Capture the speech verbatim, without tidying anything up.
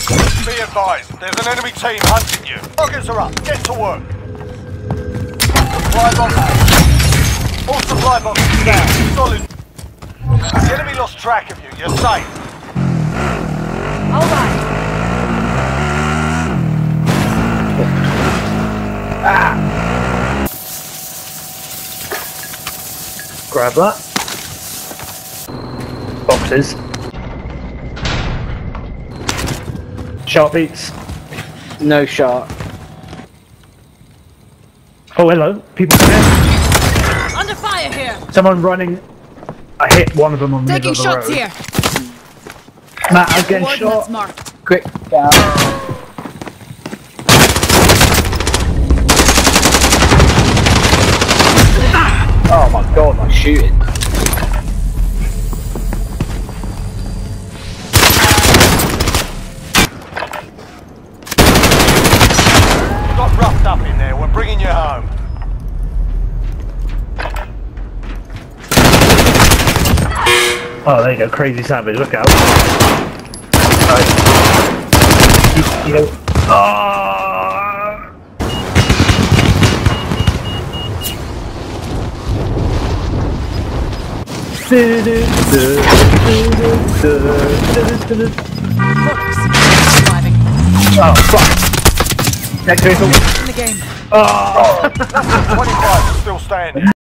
Be advised, there's an enemy team hunting you. Targets are up. Get to work. Supply box. All supply boxes down. Solid. The enemy lost track of you. You're safe. All right. Ah. Grab that. Boxes. Sharp beats. No shot. Oh, hello. People there. Under fire here. Someone running. I hit one of them on the middle Taking of the shots road. here. Matt, I'm getting Coordinates shot. marked. Quick down. Oh my god, my shooting. Got roughed up in there. We're bringing you home. Oh, there you go. Crazy Savage. Look out. Right. You, you know. Oh. Surviving. Oh, fuck. Next vehicle. In the game. Oh. twenty-five is still standing.